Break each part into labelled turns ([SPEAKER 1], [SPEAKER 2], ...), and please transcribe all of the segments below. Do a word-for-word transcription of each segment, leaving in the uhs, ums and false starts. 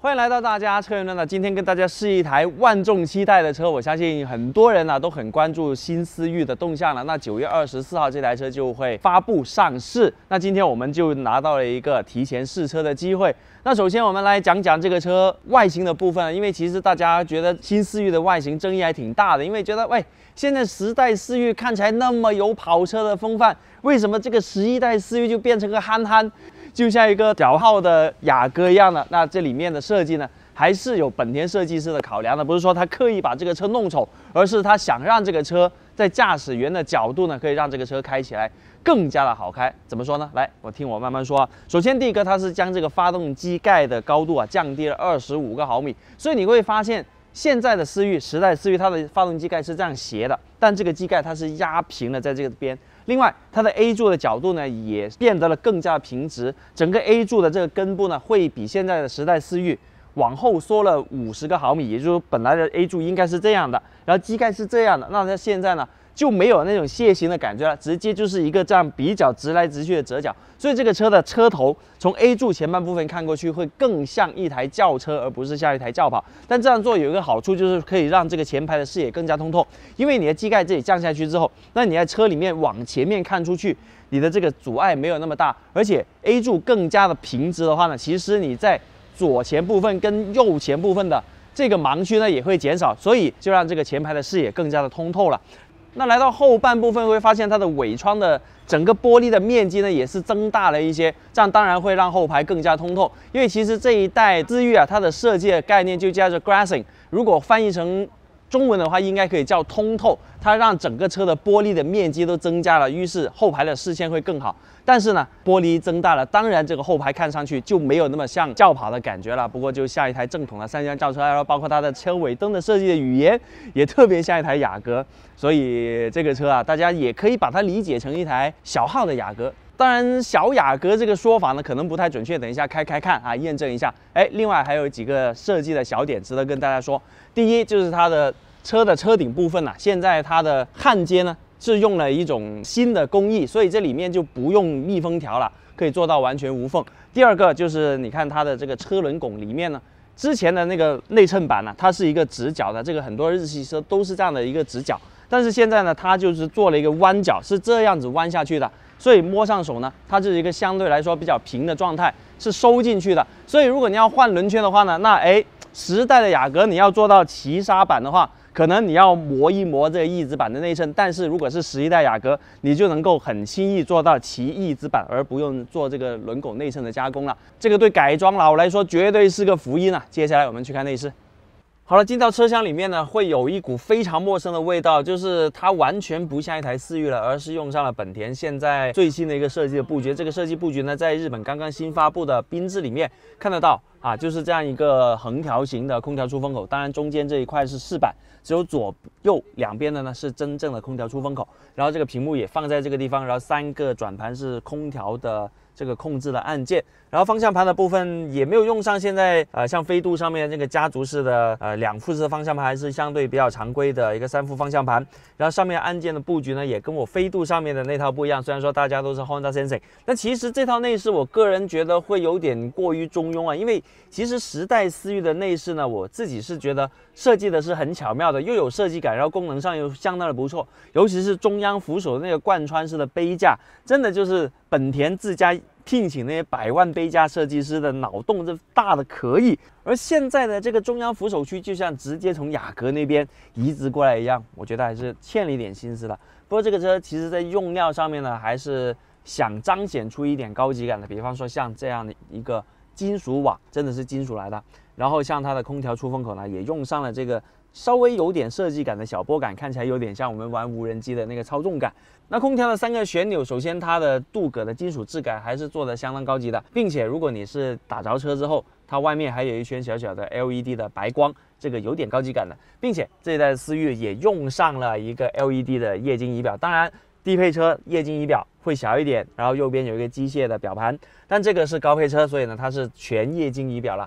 [SPEAKER 1] 欢迎来到大家车源论呢，今天跟大家试一台万众期待的车，我相信很多人呢、啊、都很关注新思域的动向了。那九月二十四号这台车就会发布上市，那今天我们就拿到了一个提前试车的机会。那首先我们来讲讲这个车外形的部分，因为其实大家觉得新思域的外形争议还挺大的，因为觉得喂，现在十代思域看起来那么有跑车的风范，为什么这个十一代思域就变成个憨憨？ 就像一个小号的雅阁一样的，那这里面的设计呢，还是有本田设计师的考量的，不是说他刻意把这个车弄丑，而是他想让这个车在驾驶员的角度呢，可以让这个车开起来更加的好开。怎么说呢？来，我听我慢慢说啊。首先，第一个，它是将这个发动机盖的高度啊降低了二十五个毫米，所以你会发现。 现在的思域，时代思域，它的发动机盖是这样斜的，但这个机盖它是压平了在这个边。另外，它的 A 柱的角度呢也变得了更加平直，整个 A 柱的这个根部呢会比现在的时代思域往后缩了五十个毫米，也就是说本来的 A 柱应该是这样的，然后机盖是这样的，那它现在呢就没有那种楔形的感觉了，直接就是一个这样比较直来直去的折角。 所以这个车的车头从 A 柱前半部分看过去，会更像一台轿车，而不是像一台轿跑。但这样做有一个好处，就是可以让这个前排的视野更加通透。因为你的机盖这里降下去之后，那你在车里面往前面看出去，你的这个阻碍没有那么大，而且 A 柱更加的平直的话呢，其实你在左前部分跟右前部分的这个盲区呢也会减少，所以就让这个前排的视野更加的通透了。 那来到后半部分会发现它的尾窗的整个玻璃的面积呢也是增大了一些，这样当然会让后排更加通透。因为其实这一代思域啊，它的设计的概念就叫做 Glassing， 如果翻译成中文的话，应该可以叫通透。它让整个车的玻璃的面积都增加了，于是后排的视线会更好。但是呢，玻璃增大了，当然这个后排看上去就没有那么像轿跑的感觉了。不过就像一台正统的三厢轿车，然后包括它的车尾灯的设计的语言也特别像一台雅阁。 所以这个车啊，大家也可以把它理解成一台小号的雅阁。当然，小雅阁这个说法呢，可能不太准确，等一下开开看啊，验证一下。哎，另外还有几个设计的小点值得跟大家说。第一就是它的车的车顶部分呐、啊，现在它的焊接呢是用了一种新的工艺，所以这里面就不用密封条了，可以做到完全无缝。第二个就是你看它的这个车轮拱里面呢。 之前的那个内衬板呢、啊，它是一个直角的，这个很多日系车都是这样的一个直角。但是现在呢，它就是做了一个弯角，是这样子弯下去的，所以摸上手呢，它就是一个相对来说比较平的状态，是收进去的。所以如果你要换轮圈的话呢，那哎，时代的雅阁你要做到齐刹板的话。 可能你要磨一磨这个翼子板的内衬，但是如果是十一代雅阁，你就能够很轻易做到齐翼子板，而不用做这个轮拱内衬的加工了。这个对改装佬来说绝对是个福音啊！接下来我们去看内饰。 好了，进到车厢里面呢，会有一股非常陌生的味道，就是它完全不像一台思域了，而是用上了本田现在最新的一个设计的布局。这个设计布局呢，在日本刚刚新发布的缤智里面看得到啊，就是这样一个横条形的空调出风口，当然中间这一块是饰板，只有左右两边的呢是真正的空调出风口。然后这个屏幕也放在这个地方，然后三个转盘是空调的。 这个控制的按键，然后方向盘的部分也没有用上现在呃像飞度上面这个家族式的呃两副式的方向盘，还是相对比较常规的一个三副方向盘。然后上面按键的布局呢，也跟我飞度上面的那套不一样。虽然说大家都是 Honda Sensing， 但其实这套内饰我个人觉得会有点过于中庸啊，因为其实时代思域的内饰呢，我自己是觉得设计的是很巧妙的，又有设计感，然后功能上又相当的不错，尤其是中央扶手的那个贯穿式的杯架，真的就是本田自家。 聘请那些百万杯架设计师的脑洞这大的可以，而现在的这个中央扶手区就像直接从雅阁那边移植过来一样，我觉得还是欠了一点心思的。不过这个车其实在用料上面呢，还是想彰显出一点高级感的，比方说像这样的一个金属网，真的是金属来的。然后像它的空调出风口呢，也用上了这个。 稍微有点设计感的小拨杆，看起来有点像我们玩无人机的那个操纵感。那空调的三个旋钮，首先它的镀铬的金属质感还是做的相当高级的，并且如果你是打着车之后，它外面还有一圈小小的 L E D 的白光，这个有点高级感的，并且这一代的思域也用上了一个 L E D 的液晶仪表，当然低配车液晶仪表会小一点，然后右边有一个机械的表盘，但这个是高配车，所以呢它是全液晶仪表了。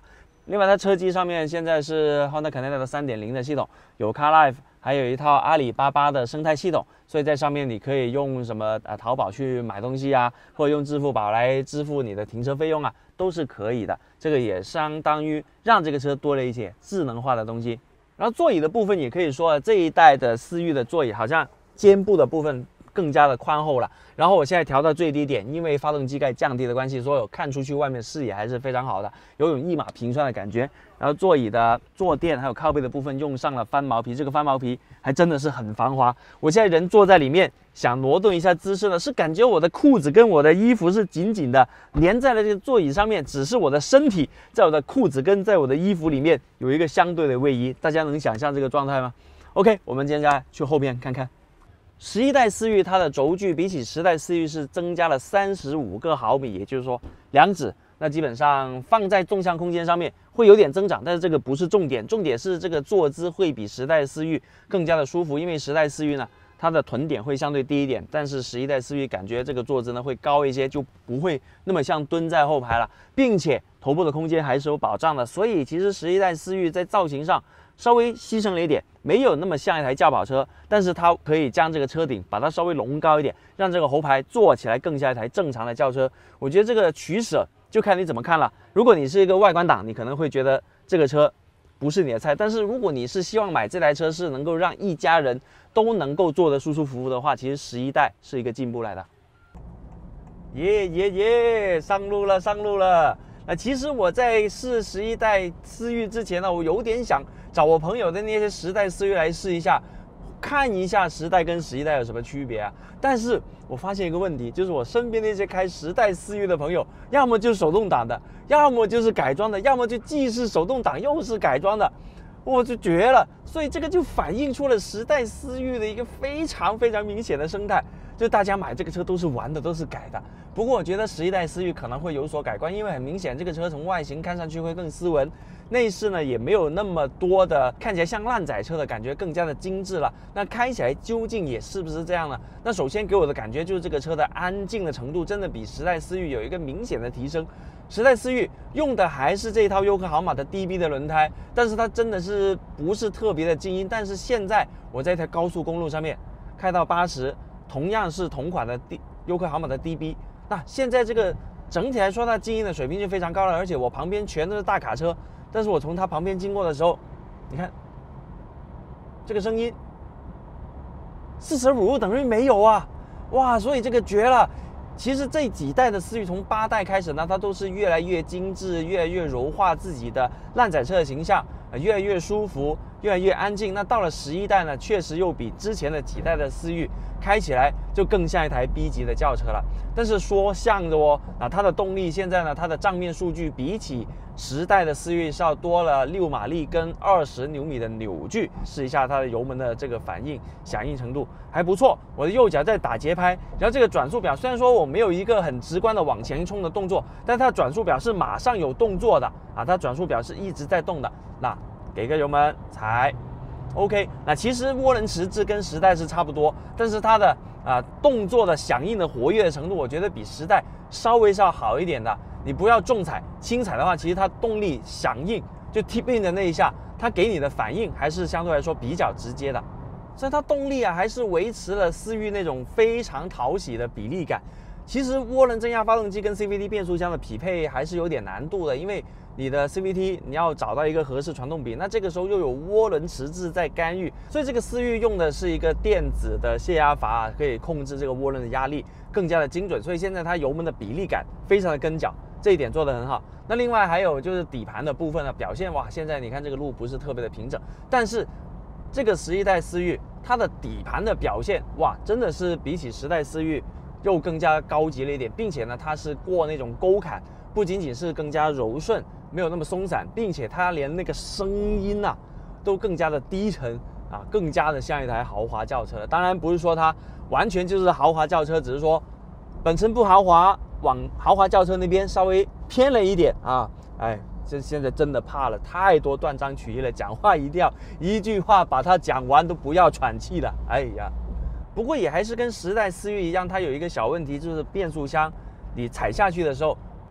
[SPEAKER 1] 另外，它车机上面现在是 Honda Connect 的 三点零 的系统，有 CarLife， 还有一套阿里巴巴的生态系统，所以在上面你可以用什么啊淘宝去买东西啊，或者用支付宝来支付你的停车费用啊，都是可以的。这个也相当于让这个车多了一些智能化的东西。然后座椅的部分也可以说，这一代的思域的座椅好像肩部的部分更加的宽厚了。然后我现在调到最低点，因为发动机盖降低的关系，所以我看出去外面视野还是非常好的，有种一马平川的感觉。然后座椅的坐垫还有靠背的部分用上了翻毛皮，这个翻毛皮还真的是很防滑。我现在人坐在里面，想挪动一下姿势呢，是感觉我的裤子跟我的衣服是紧紧的粘在了这个座椅上面，只是我的身体在我的裤子跟在我的衣服里面有一个相对的位移，大家能想象这个状态吗 ？OK， 我们接下来去后边看看。十一代思域它的轴距比起十代思域是增加了三十五个毫米，也就是说两指。那基本上放在纵向空间上面会有点增长，但是这个不是重点，重点是这个坐姿会比十代思域更加的舒服，因为十代思域呢，它的臀点会相对低一点，但是十一代思域感觉这个坐姿呢会高一些，就不会那么像蹲在后排了，并且头部的空间还是有保障的，所以其实十一代思域在造型上稍微牺牲了一点，没有那么像一台轿跑车，但是它可以将这个车顶把它稍微隆高一点，让这个后排坐起来更像一台正常的轿车。我觉得这个取舍就看你怎么看了。如果你是一个外观党，你可能会觉得这个车不是你的菜，但是如果你是希望买这台车是能够让一家人都能够坐得舒舒服服的话，其实十一代是一个进步来的。耶耶耶，上路了上路了！那其实我在试十一代思域之前呢，我有点想找我朋友的那些十代思域来试一下，看一下十代跟十一代有什么区别啊。但是我发现一个问题，就是我身边那些开十代思域的朋友，要么就是手动挡的，要么就是改装的，要么就既是手动挡又是改装的，我就绝了。所以这个就反映出了十代思域的一个非常非常明显的生态，就大家买这个车都是玩的，都是改的。不过我觉得十一代思域可能会有所改观，因为很明显这个车从外形看上去会更斯文，内饰呢也没有那么多的看起来像烂仔车的感觉，更加的精致了。那开起来究竟也是不是这样呢？那首先给我的感觉就是这个车的安静的程度真的比十代思域有一个明显的提升。十代思域用的还是这一套优客豪马的 D B 的轮胎，但是它真的是不是特别的静音。但是现在我在一条高速公路上面开到八十，同样是同款的 D 优客豪马的 D B， 那现在这个整体来说它静音的水平就非常高了，而且我旁边全都是大卡车，但是我从它旁边经过的时候，你看这个声音四舍五入等于没有啊，哇，所以这个绝了。其实这几代的思域从八代开始呢，它都是越来越精致，越来越柔化自己的烂仔车的形象，呃，越来越舒服，越来越安静。那到了十一代呢，确实又比之前的几代的思域开起来就更像一台 B 级的轿车了。但是说像的哦，啊，它的动力现在呢，它的账面数据比起十代的思域是要多了六马力跟二十牛米的扭矩。试一下它的油门的这个反应响应程度还不错。我的右脚在打节拍，然后这个转速表虽然说我没有一个很直观的往前冲的动作，但它的转速表是马上有动作的啊，它转速表是一直在动的。那给个油门踩 ，OK。那其实涡轮迟滞跟十代是差不多，但是它的啊动作的响应的活跃的程度，我觉得比十代稍微是要好一点的。你不要重踩，轻踩的话，其实它动力响应就 tip in 的那一下，它给你的反应还是相对来说比较直接的，所以它动力啊还是维持了思域那种非常讨喜的比例感。其实涡轮增压发动机跟 C V T 变速箱的匹配还是有点难度的，因为你的 C V T 你要找到一个合适传动比，那这个时候又有涡轮迟滞在干预，所以这个思域用的是一个电子的泄压阀，可以控制这个涡轮的压力更加的精准，所以现在它油门的比例感非常的跟脚，这一点做得很好。那另外还有就是底盘的部分呢，表现哇，现在你看这个路不是特别的平整，但是这个十一代思域它的底盘的表现哇，真的是比起十代思域又更加高级了一点，并且呢，它是过那种沟坎，不仅仅是更加柔顺，没有那么松散，并且它连那个声音啊，都更加的低沉啊，更加的像一台豪华轿车。当然不是说它完全就是豪华轿车，只是说本身不豪华，往豪华轿车那边稍微偏了一点啊。哎，这现在真的怕了，太多断章取义了，讲话一定要一句话把它讲完，都不要喘气了。哎呀！不过也还是跟十代思域一样，它有一个小问题，就是变速箱你踩下去的时候，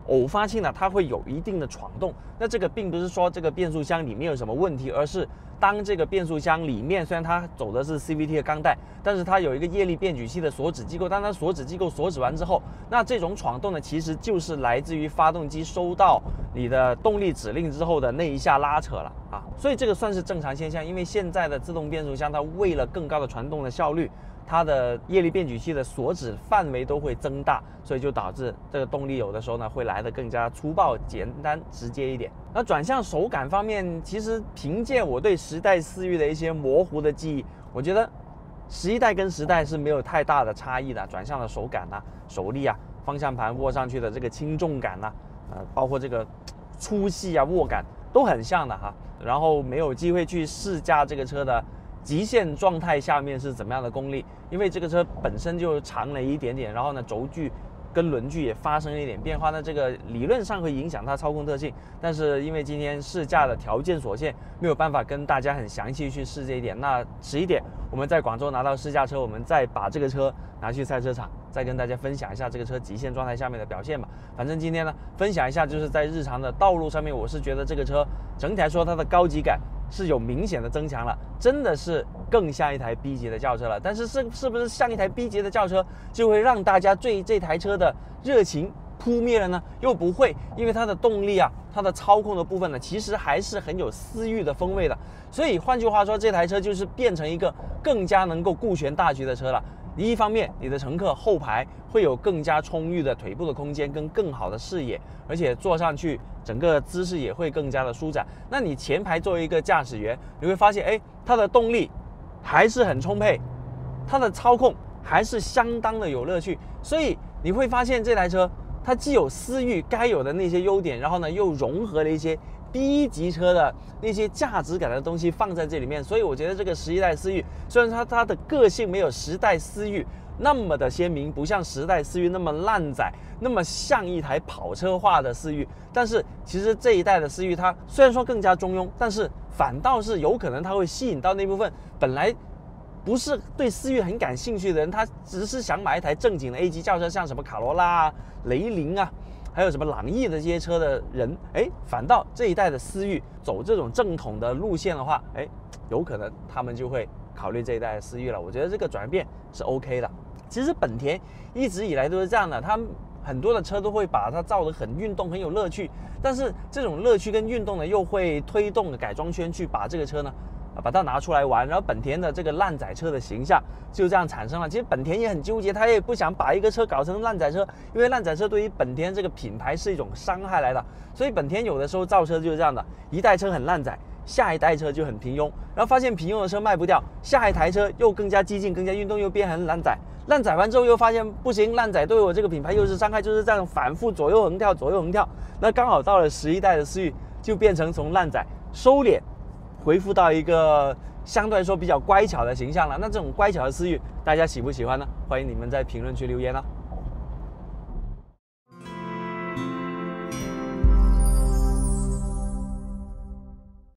[SPEAKER 1] 偶发性呢，它会有一定的闯动。那这个并不是说这个变速箱里面有什么问题，而是当这个变速箱里面虽然它走的是 C V T 的钢带，但是它有一个液力变矩器的锁止机构，当它锁止机构锁止完之后，那这种闯动呢，其实就是来自于发动机收到你的动力指令之后的那一下拉扯了啊。所以这个算是正常现象，因为现在的自动变速箱它为了更高的传动的效率，它的液力变矩器的锁止范围都会增大，所以就导致这个动力有的时候呢会来得更加粗暴、简单、直接一点。那转向手感方面，其实凭借我对十代思域的一些模糊的记忆，我觉得十一代跟十代是没有太大的差异的。转向的手感啊、手力啊、方向盘握上去的这个轻重感啊，呃，包括这个粗细啊、握感都很像的哈。然后没有机会去试驾这个车的极限状态下面是怎么样的功力，因为这个车本身就长了一点点，然后呢轴距跟轮距也发生了一点变化，那这个理论上会影响它操控特性，但是因为今天试驾的条件所限，没有办法跟大家很详细去试这一点。那迟一点我们在广州拿到试驾车，我们再把这个车拿去赛车场，再跟大家分享一下这个车极限状态下面的表现吧。反正今天呢分享一下，就是在日常的道路上面，我是觉得这个车整体来说它的高级感是有明显的增强了，真的是更像一台 B 级的轿车了。但是是是不是像一台 B 级的轿车就会让大家对这台车的热情扑灭了呢？又不会，因为它的动力啊，它的操控的部分呢，其实还是很有思域的风味的。所以换句话说，这台车就是变成一个更加能够顾全大局的车了。一方面，你的乘客后排会有更加充裕的腿部的空间跟更好的视野，而且坐上去整个姿势也会更加的舒展。那你前排作为一个驾驶员，你会发现，哎，它的动力还是很充沛，它的操控还是相当的有乐趣。所以你会发现这台车它既有思域该有的那些优点，然后呢又融合了一些 B 级车的那些价值感的东西放在这里面。所以我觉得这个十一代思域虽然它它的个性没有十代思域那么的鲜明，不像十代思域那么烂仔，那么像一台跑车化的思域，但是其实这一代的思域它虽然说更加中庸，但是反倒是有可能它会吸引到那部分本来不是对思域很感兴趣的人，他只是想买一台正经的 A 级轿车，像什么卡罗拉啊、雷凌啊，还有什么朗逸的这些车的人，哎，反倒这一代的思域走这种正统的路线的话，哎，有可能他们就会考虑这一代的思域了。我觉得这个转变是 OK 的。其实本田一直以来都是这样的，他们很多的车都会把它造得很运动、很有乐趣，但是这种乐趣跟运动呢，又会推动改装圈去把这个车呢。把它拿出来玩，然后本田的这个烂仔车的形象就这样产生了。其实本田也很纠结，他也不想把一个车搞成烂仔车，因为烂仔车对于本田这个品牌是一种伤害来的。所以本田有的时候造车就是这样的，一代车很烂仔，下一代车就很平庸，然后发现平庸的车卖不掉，下一台车又更加激进、更加运动，又变成烂仔。烂仔完之后又发现不行，烂仔对我这个品牌又是伤害，就是这样反复左右横跳，左右横跳。那刚好到了十一代的思域，就变成从烂仔收敛。恢复到一个相对来说比较乖巧的形象了。那这种乖巧的思域，大家喜不喜欢呢？欢迎你们在评论区留言啊。